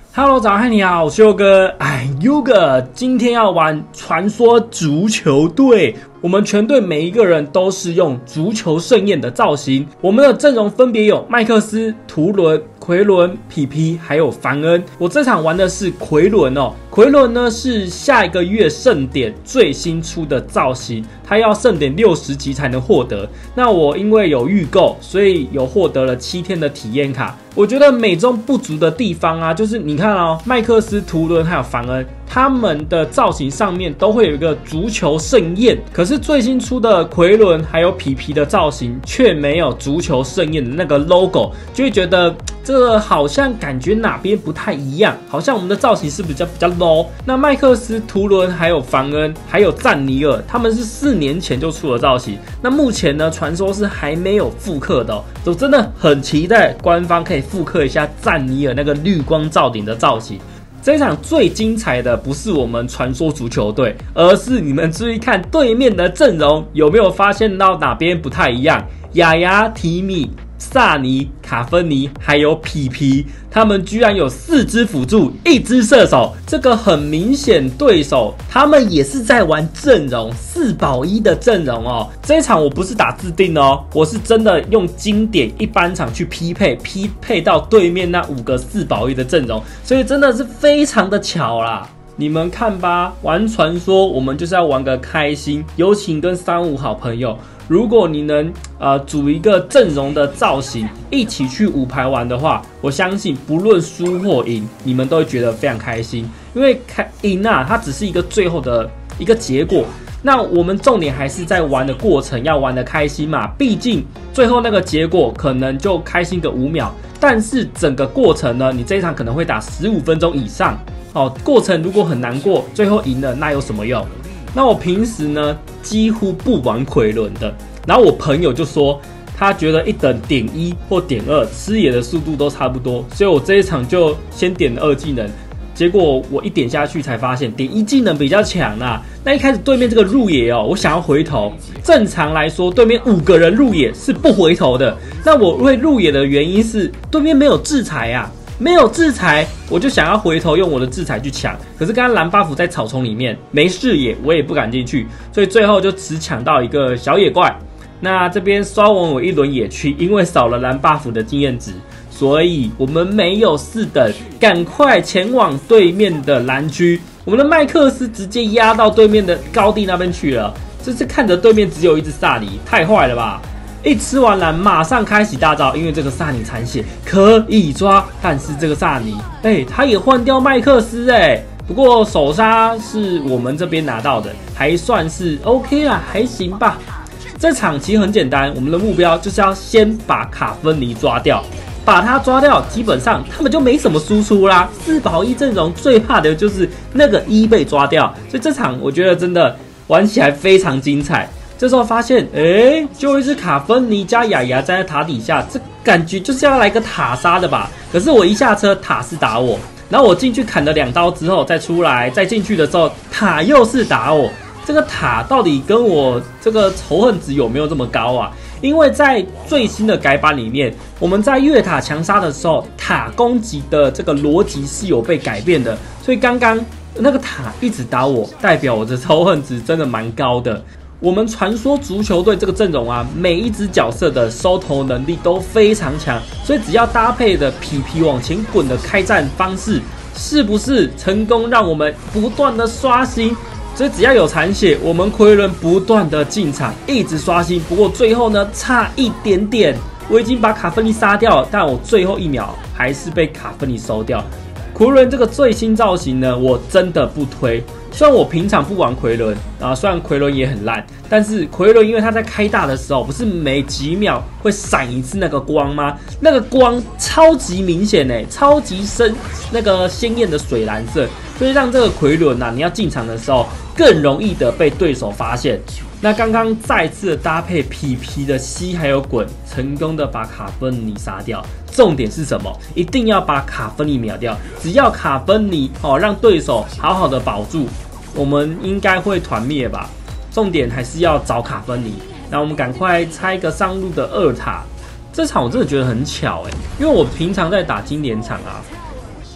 Hello， 早安，你好，我是佑哥。Yoga， 今天要玩传说足球队。我们全队每一个人都是用足球盛宴的造型。我们的阵容分别有麦克斯、图伦、奎伦、皮皮，还有凡恩。我这场玩的是奎伦哦。奎伦呢是下一个月盛典最新出的造型，他要盛典60级才能获得。那我因为有预购，所以有获得了7天的体验卡。我觉得美中不足的地方啊，就是你看哦，麦克斯、图伦还有凡恩，他们的造型上面都会有一个足球盛宴，可是最新出的奎伦还有皮皮的造型却没有足球盛宴的那个 logo， 就会觉得这个好像感觉哪边不太一样，好像我们的造型是比较 low。那麦克斯、图伦还有凡恩还有赞尼尔，他们是4年前就出了造型，那目前呢，传说是还没有复刻的哦。我真的很期待官方可以复刻一下赞尼尔那个绿光罩顶的造型。这一场最精彩的不是我们传说足球队，而是你们注意看对面的阵容，有没有发现到哪边不太一样？雅雅、提米、萨尼、卡芬尼还有皮皮，他们居然有4支辅助，1支射手。这个很明显，对手他们也是在玩阵容4保1的阵容哦。这一场我不是打自定哦，我是真的用经典一般场去匹配到对面那5个4保1的阵容，所以真的是非常的巧啦。你们看吧，玩传说我们就是要玩个开心，尤其跟3、5好朋友。如果你能组一个阵容的造型，一起去5排玩的话，我相信不论输或赢，你们都会觉得非常开心。因为赢啊，它只是一个最后的一个结果。那我们重点还是在玩的过程，要玩的开心嘛。毕竟最后那个结果可能就开心个5秒，但是整个过程呢，你这一场可能会打15分钟以上。过程如果很难过，最后赢了，那有什么用？那我平时呢几乎不玩奎伦的，然后我朋友就说他觉得一等点1或点2吃野的速度都差不多，所以我这一场就先点了2技能，结果我一点下去才发现点1技能比较强啊。那一开始对面这个入野哦，我想要回头，正常来说对面5个人入野是不回头的，那我会入野的原因是对面没有制裁啊。没有制裁，我就想要回头用我的制裁去抢，可是刚刚蓝 buff 在草丛里面没视野，我也不敢进去，所以最后就只抢到一个小野怪。那这边刷完我1轮野区，因为少了蓝 buff 的经验值，所以我们没有4等，赶快前往对面的蓝区。我们的麦克斯直接压到对面的高地那边去了，这次看着对面只有1只萨尼，太坏了吧！一吃完蓝，马上开启大招，因为这个萨尼残血可以抓，但是这个萨尼，他也换掉麦克斯不过首杀是我们这边拿到的，还算是 OK 啦，还行吧。这场其实很简单，我们的目标就是要先把卡芬尼抓掉，把他抓掉，基本上他们就没什么输出啦。4保1阵容最怕的就是那个1被抓掉，所以这场我觉得真的玩起来非常精彩。这时候发现，就一只卡芬尼加雅雅站在塔底下，这感觉就是要来个塔杀的吧？可是我一下车，塔是打我，然后我进去砍了2刀之后再出来，再进去的时候，塔又是打我。这个塔到底跟我这个仇恨值有没有这么高啊？因为在最新的改版里面，我们在越塔强杀的时候，塔攻击的这个逻辑是有被改变的，所以刚刚那个塔一直打我，代表我的仇恨值真的蛮高的。我们传说足球队这个阵容啊，每一只角色的收头能力都非常强，所以只要搭配的皮皮往前滚的开战方式，是不是成功让我们不断的刷新？所以只要有残血，我们奎伦不断的进场，一直刷新。不过最后呢，差一点点，我已经把卡芬尼杀掉了，但我最后1秒还是被卡芬尼收掉。奎伦这个最新造型呢，我真的不推。虽然我平常不玩奎伦虽然奎伦也很烂，但是奎伦因为他在开大的时候，不是每几秒会闪一次那个光吗？那个光超级明显超级深，那个鲜艳的水蓝色，所以让这个奎伦你要进场的时候更容易的被对手发现。那刚刚再次的搭配皮皮的吸还有滚，成功的把卡芬尼杀掉。重点是什么？一定要把卡芬尼秒掉。只要卡芬尼让对手好好的保住，我们应该会团灭吧。重点还是要找卡芬尼。那我们赶快拆个上路的2塔。这场我真的觉得很巧因为我平常在打经典场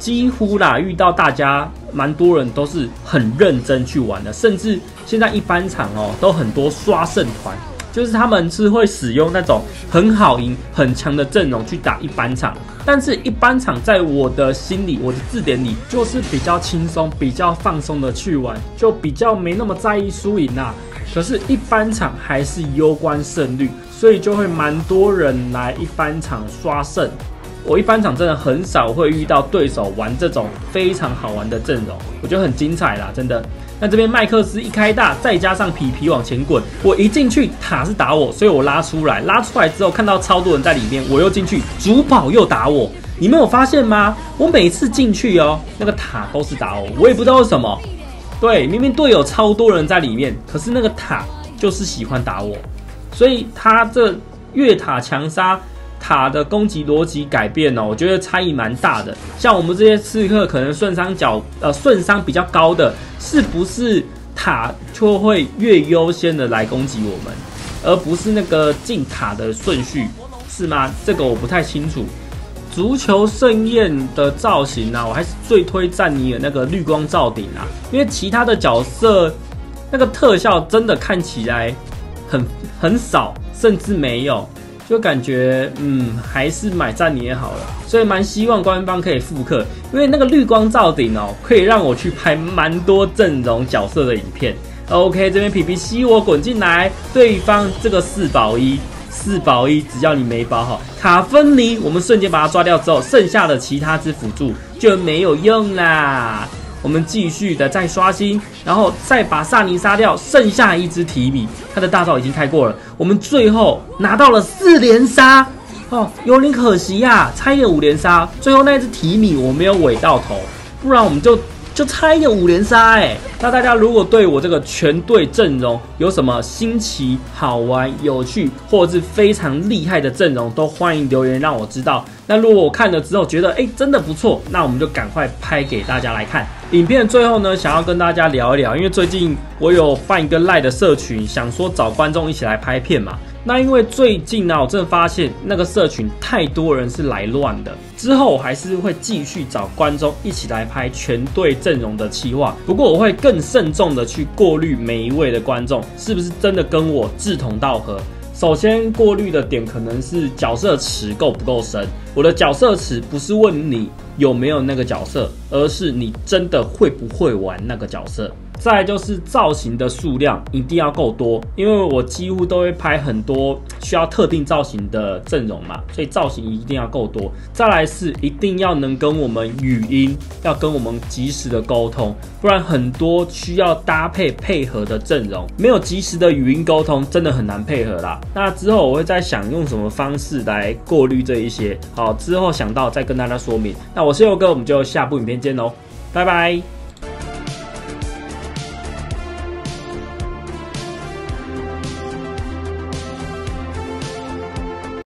几乎啦遇到大家蛮多人都是很认真去玩的，甚至现在一般场都很多刷胜团。就是他们是会使用那种很好赢、很强的阵容去打一般场，但是一般场在我的心里、我的字典里就是比较轻松、比较放松的去玩，就比较没那么在意输赢啦。可是，一般场还是攸关胜率，所以就会蛮多人来一般场刷胜。我一般场真的很少会遇到对手玩这种非常好玩的阵容，我觉得很精彩啦，真的。那这边麦克斯一开大，再加上皮皮往前滚，我一进去塔是打我，所以我拉出来之后看到超多人在里面，我又进去，主堡又打我。你们有发现吗？我每次进去那个塔都是打我，我也不知道为什么。对，明明队友超多人在里面，可是那个塔就是喜欢打我，所以他这越塔强杀。塔的攻击逻辑改变我觉得差异蛮大的。像我们这些刺客，可能顺伤比较高的，是不是塔就会越优先的来攻击我们，而不是那个进塔的顺序，是吗？这个我不太清楚。足球盛宴的造型我还是最推赞尼尔那个绿光罩顶因为其他的角色那个特效真的看起来很少，甚至没有。就感觉还是买赞尼尔好了，所以蛮希望官方可以复刻，因为那个绿光罩顶可以让我去拍蛮多阵容角色的影片。OK， 这边皮皮吸我滚进来，对方这个4保1，只要你没保好卡芬尼，我们瞬间把它抓掉之后，剩下的其他只辅助就没有用啦。我们继续的再刷新，然后再把萨尼杀掉，剩下一只提米，他的大招已经开过了。我们最后拿到了4连杀，有点可惜呀，差一个5连杀。最后那只提米我没有尾到头，不然我们就差一个5连杀那大家如果对我这个全队阵容有什么新奇、好玩、有趣，或者是非常厉害的阵容，都欢迎留言让我知道。那如果我看了之后觉得真的不错，那我们就赶快拍给大家来看。影片的最后呢，想要跟大家聊一聊，因为最近我有办一个LINE的社群，想说找观众一起来拍片嘛。那因为最近我真的发现那个社群太多人是来乱的，之后我还是会继续找观众一起来拍全队阵容的企划，不过我会更慎重的去过滤每一位的观众是不是真的跟我志同道合。首先过滤的点可能是角色池够不够深，我的角色池不是问你有没有那个角色，而是你真的会不会玩那个角色。再来就是造型的数量一定要够多，因为我几乎都会拍很多需要特定造型的阵容嘛，所以造型一定要够多。再来是一定要能跟我们语音，要跟我们及时的沟通，不然很多需要搭配合的阵容，没有及时的语音沟通，真的很难配合啦。那之后我会再想用什么方式来过滤这一些，好，之后想到再跟大家说明。那我是佑哥，我们就下部影片见喽，拜拜。